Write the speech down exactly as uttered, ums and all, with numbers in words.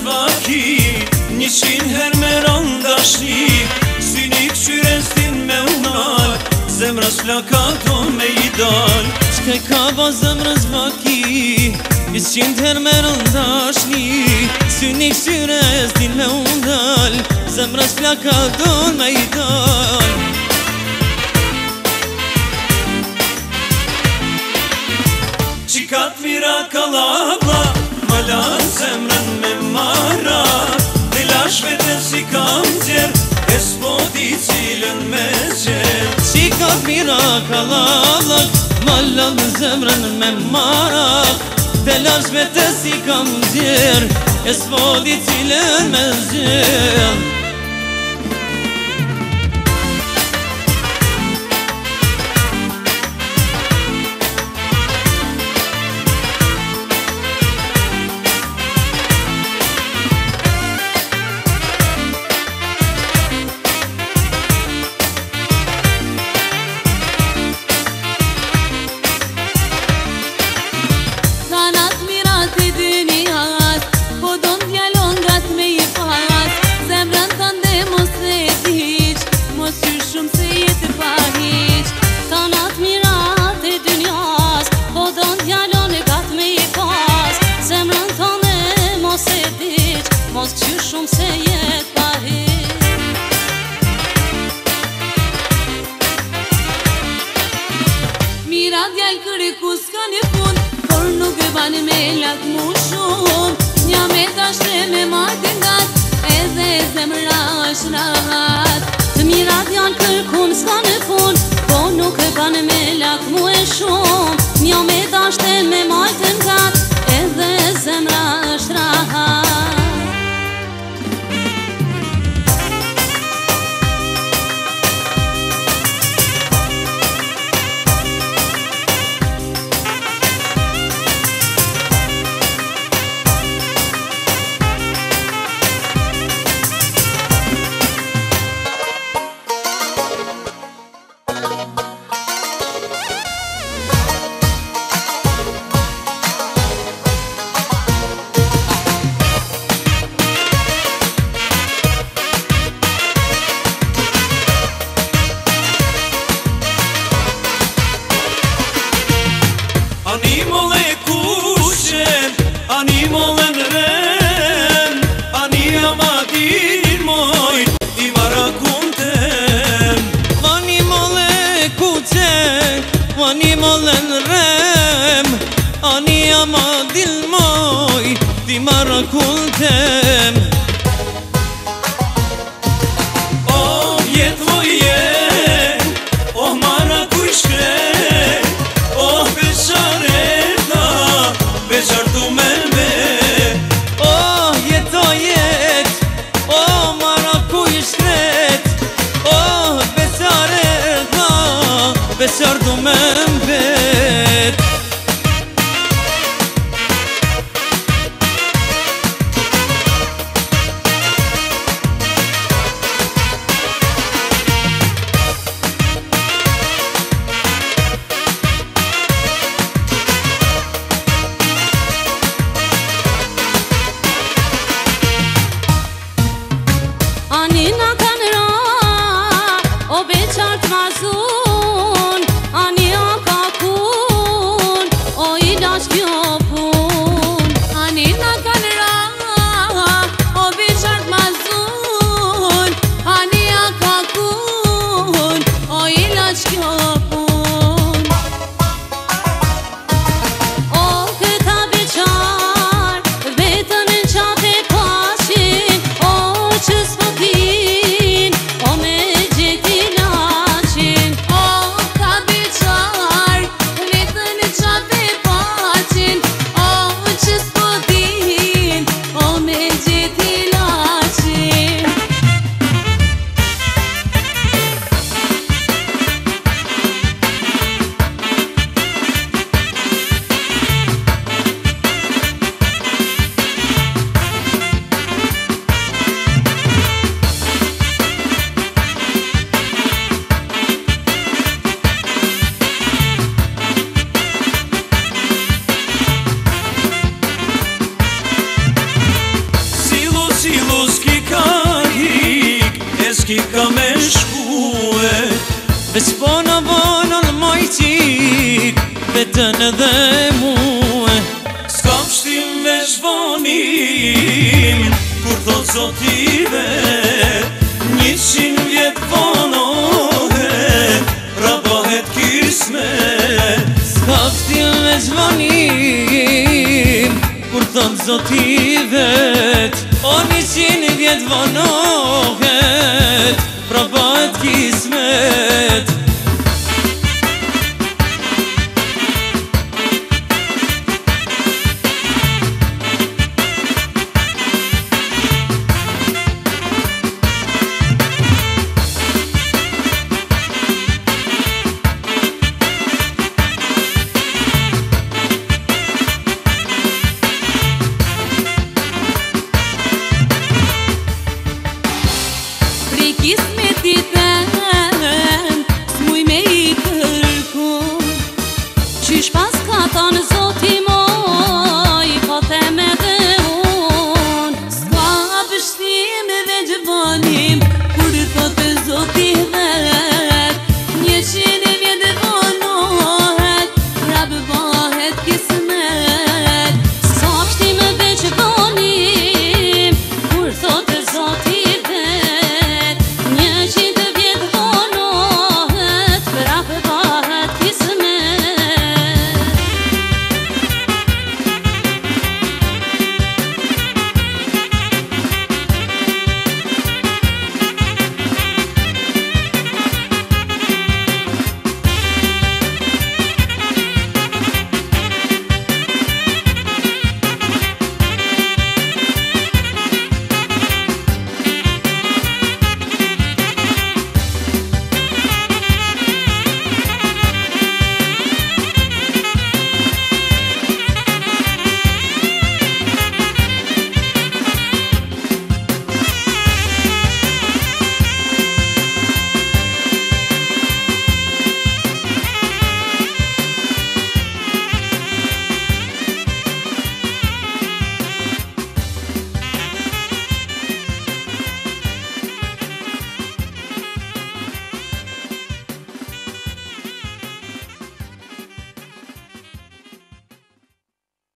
zvaki Njëqin her me randashni Synik qyres din me unal Zemrës flaka ton me i dal Qke ka ba zemrës vaki Njëqin her me randashni Synik qyres din me unal Zemrës flaka ton me i dal Qikat mira kalabla Malan zemrën me mara Dilash vete si kam zjer E s'po di cilën me zjer Qikat mira kalabla Malan zemrën me mara Dilash vete si kam zjer E s'po di cilën me zjer Mira djallë kërë ku s'ka një pun Por nuk e bani me lak mu shumë Nja me dashte me martin gat Edhe zemra është rahat Të mira djallë kërë ku s'ka një pun Por nuk e bani me lak mu e shumë Nja me dashte me martin gat Edhe zemra është rahat Ani mole kushen, ani mole në rem Ani amadir moj, i marakun tem Ani mole kushen, ani mole në rem Ani amadir moj, i marakun tem Oh, jet moj jet, oh marakuj shkret Oh, besareta, besar du me me Oh, jeto jet, oh, marakuj shkret Oh, besareta, besar du me mbet Ani na kanë ra, o beqart mazun Ani a ka ku ki ka me shkue. Veç bona bonën moj qik, vetën edhe muë. S'ka pështim veç vonim, kur thot zoti vet, njëqin vjet vonohet, rabohet kismet. S'ka pështim veç vonim, kur thot zoti vet, o njëqin vjet vonohet, rabohet kismet.